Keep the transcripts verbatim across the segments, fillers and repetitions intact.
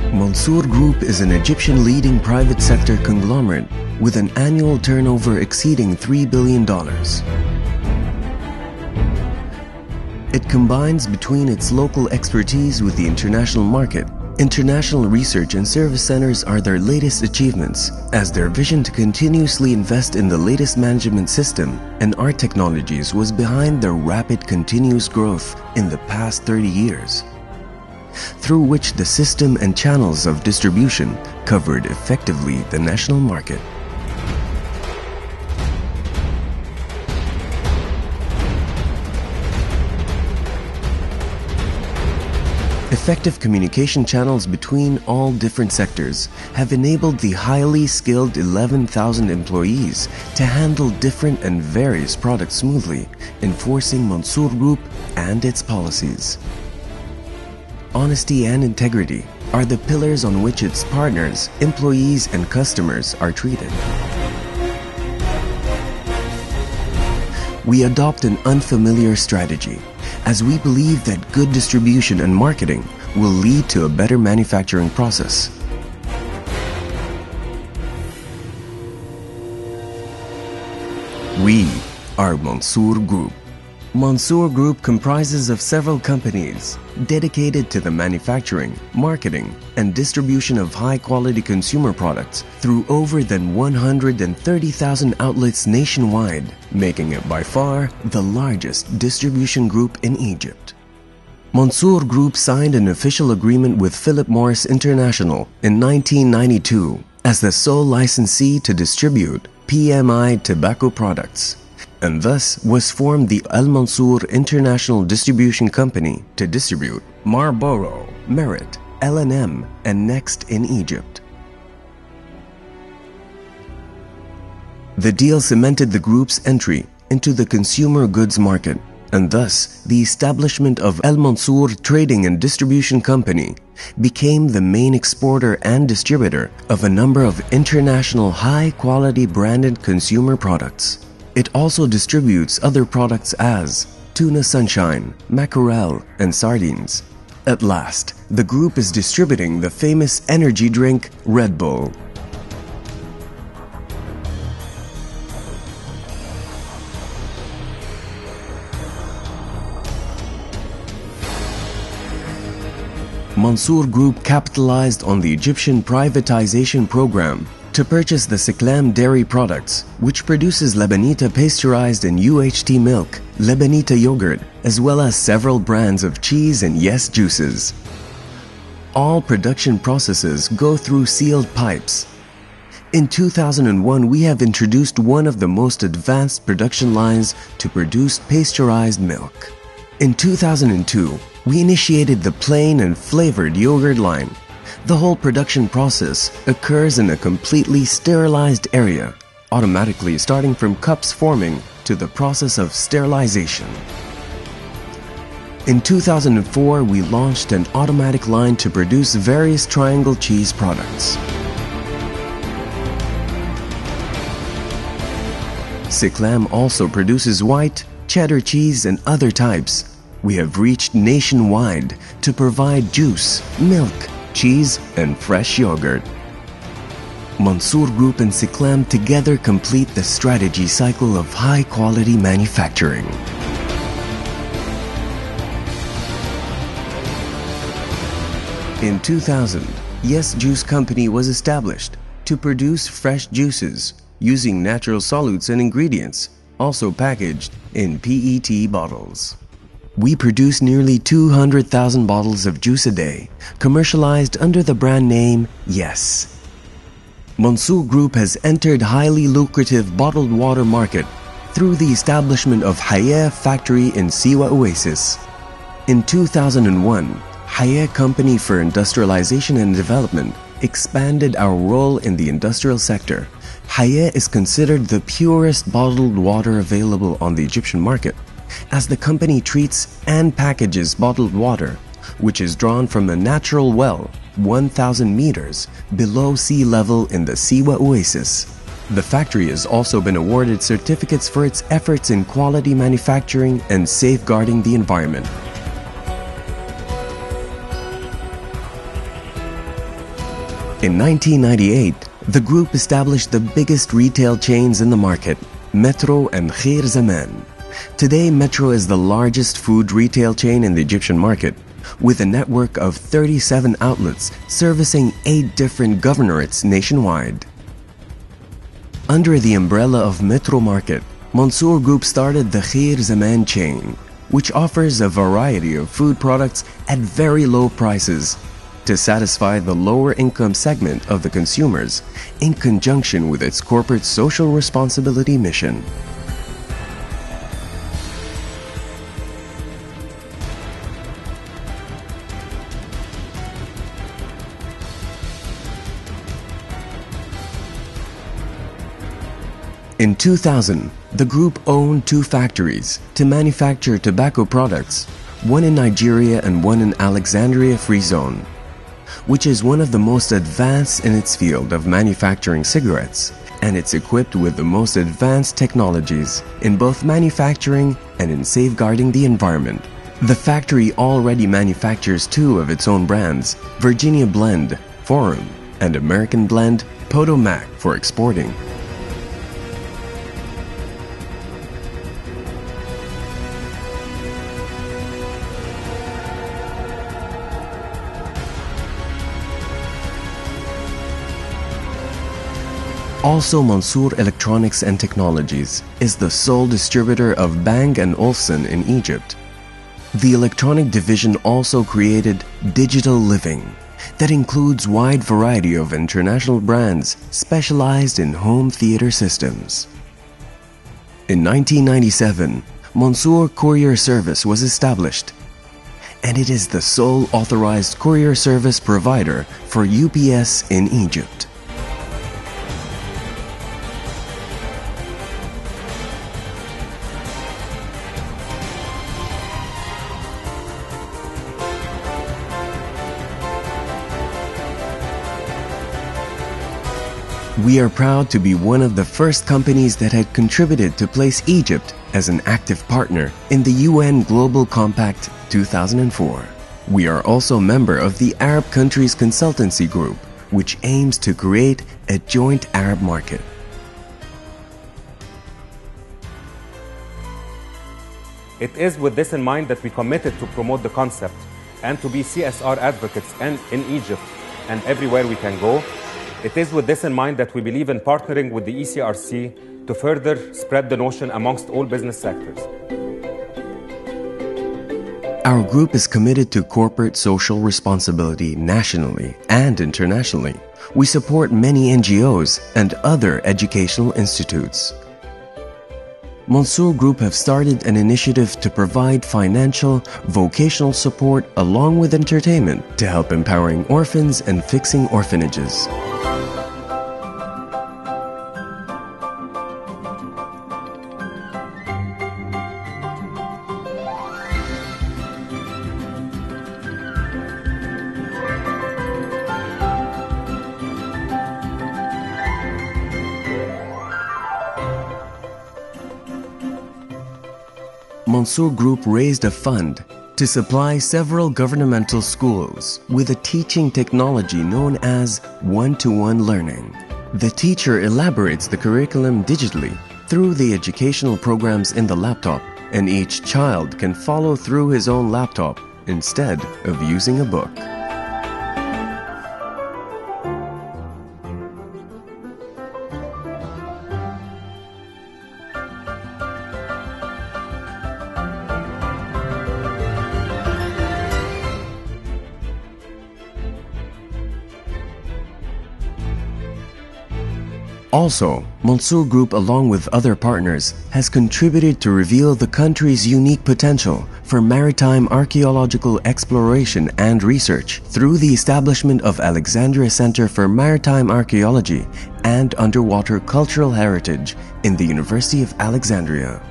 Mansour Group is an Egyptian leading private sector conglomerate with an annual turnover exceeding three billion dollars. It combines between its local expertise with the international market. International research and service centers are their latest achievements, as their vision to continuously invest in the latest management system and art technologies was behind their rapid continuous growth in the past thirty years, through which the system and channels of distribution covered effectively the national market. Effective communication channels between all different sectors have enabled the highly skilled eleven thousand employees to handle different and various products smoothly, enforcing Mansour Group and its policies. Honesty and integrity are the pillars on which its partners, employees, and customers are treated. We adopt an unfamiliar strategy, as we believe that good distribution and marketing will lead to a better manufacturing process. We are Mansour Group. Mansour Group comprises of several companies dedicated to the manufacturing, marketing, and distribution of high-quality consumer products through over than one hundred thirty thousand outlets nationwide, making it by far the largest distribution group in Egypt. Mansour Group signed an official agreement with Philip Morris International in nineteen ninety-two as the sole licensee to distribute P M I tobacco products, and thus was formed the Al Mansour International Distribution Company to distribute Marlboro, Merit, L and M, and Next in Egypt. The deal cemented the group's entry into the consumer goods market, and thus the establishment of Al Mansour Trading and Distribution Company became the main exporter and distributor of a number of international high-quality branded consumer products. It also distributes other products as tuna sunshine, mackerel, and sardines. At last, the group is distributing the famous energy drink Red Bull. Mansour Group capitalized on the Egyptian privatization program to purchase the Seklam dairy products, which produces Labanita pasteurized and U H T milk, Labanita yogurt, as well as several brands of cheese and Yes juices. All production processes go through sealed pipes. In two thousand one, we have introduced one of the most advanced production lines to produce pasteurized milk. In two thousand two, we initiated the plain and flavored yogurt line. The whole production process occurs in a completely sterilized area, automatically starting from cups forming to the process of sterilization. In two thousand four, we launched an automatic line to produce various triangle cheese products. Seklam also produces white, cheddar cheese, and other types. We have reached nationwide to provide juice, milk, cheese, and fresh yogurt. Mansour Group and Seklam together complete the strategy cycle of high-quality manufacturing. In two thousand, Yes Juice Company was established to produce fresh juices using natural solutes and ingredients, also packaged in P E T bottles. We produce nearly two hundred thousand bottles of juice a day, commercialized under the brand name Yes. Mansour Group has entered highly lucrative bottled water market through the establishment of Hayya factory in Siwa Oasis. In two thousand one, Hayya Company for Industrialization and Development expanded our role in the industrial sector. Hayya is considered the purest bottled water available on the Egyptian market, as the company treats and packages bottled water, which is drawn from a natural well one thousand meters below sea level in the Siwa Oasis. The factory has also been awarded certificates for its efforts in quality manufacturing and safeguarding the environment. In nineteen ninety-eight, the group established the biggest retail chains in the market, Metro and Khair Zaman. Today, Metro is the largest food retail chain in the Egyptian market, with a network of thirty-seven outlets servicing eight different governorates nationwide. Under the umbrella of Metro Market, Mansour Group started the Khair Zaman chain, which offers a variety of food products at very low prices to satisfy the lower income segment of the consumers in conjunction with its corporate social responsibility mission. In two thousand, the group owned two factories to manufacture tobacco products, one in Nigeria and one in Alexandria Free Zone, which is one of the most advanced in its field of manufacturing cigarettes, and it's equipped with the most advanced technologies in both manufacturing and in safeguarding the environment. The factory already manufactures two of its own brands, Virginia Blend, Forum, and American Blend, Potomac, for exporting. Also, Mansour Electronics and Technologies is the sole distributor of Bang and Olufsen in Egypt. The electronic division also created Digital Living, that includes wide variety of international brands specialized in home theater systems. In nineteen ninety-seven, Mansour Courier Service was established, and it is the sole authorized courier service provider for U P S in Egypt. We are proud to be one of the first companies that had contributed to place Egypt as an active partner in the U N Global Compact two thousand four. We are also a member of the Arab Countries Consultancy Group, which aims to create a joint Arab market. It is with this in mind that we committed to promote the concept and to be C S R advocates and in Egypt and everywhere we can go. It is with this in mind that we believe in partnering with the E C R C to further spread the notion amongst all business sectors. Our group is committed to corporate social responsibility nationally and internationally. We support many N G Os and other educational institutes. Mansour Group have started an initiative to provide financial, vocational support along with entertainment to help empowering orphans and fixing orphanages. Mansour Group raised a fund to supply several governmental schools with a teaching technology known as one-to-one learning. The teacher elaborates the curriculum digitally through the educational programs in the laptop, and each child can follow through his own laptop instead of using a book. Also, Mansour Group, along with other partners, has contributed to reveal the country's unique potential for maritime archaeological exploration and research through the establishment of Alexandria Center for Maritime Archaeology and Underwater Cultural Heritage in the University of Alexandria.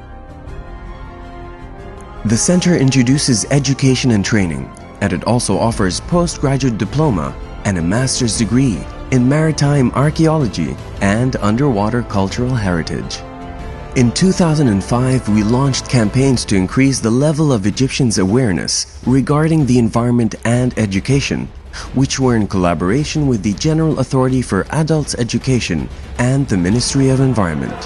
The center introduces education and training, and it also offers postgraduate diploma and a master's degree in maritime archaeology and underwater cultural heritage. In two thousand five, we launched campaigns to increase the level of Egyptians' awareness regarding the environment and education, which were in collaboration with the General Authority for Adults Education and the Ministry of Environment.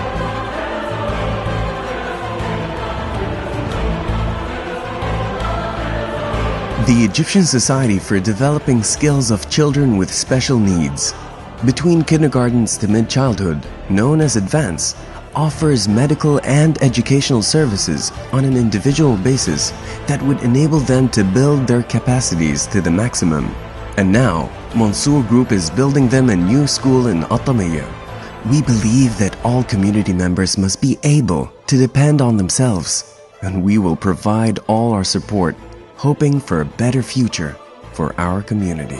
The Egyptian Society for Developing Skills of Children with Special Needs, between kindergartens to mid-childhood, known as ADVANCE, offers medical and educational services on an individual basis that would enable them to build their capacities to the maximum. And now, Mansour Group is building them a new school in Atamiya. We believe that all community members must be able to depend on themselves, and we will provide all our support, hoping for a better future for our community.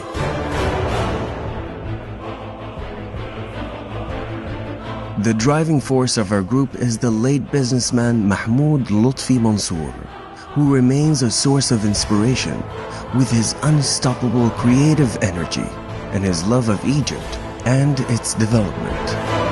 The driving force of our group is the late businessman Mahmoud Lutfi Mansour, who remains a source of inspiration with his unstoppable creative energy and his love of Egypt and its development.